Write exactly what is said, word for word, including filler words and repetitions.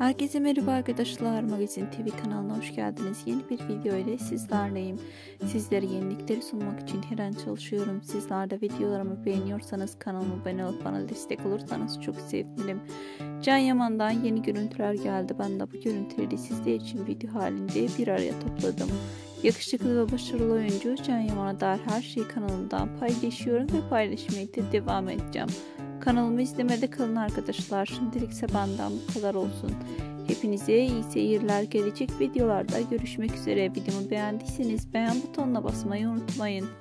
Herkese merhaba arkadaşlar, Magazin T V kanalına hoş geldiniz. Yeni bir video ile sizlerleyim. Sizlere yenilikleri sunmak için her an çalışıyorum. Sizler de videolarımı beğeniyorsanız kanalıma abone olup bana destek olursanız çok sevinirim. Can Yaman'dan yeni görüntüler geldi. Ben de bu görüntüleri sizler için video halinde bir araya topladım. Yakışıklı ve başarılı oyuncu Can Yaman'a dair her şeyi kanalımdan paylaşıyorum ve paylaşmaya da devam edeceğim. Kanalımı izlemede kalın arkadaşlar. Şimdilik ise benden bu kadar olsun. Hepinize iyi seyirler. Gelecek videolarda görüşmek üzere. Videomu beğendiyseniz beğen butonuna basmayı unutmayın.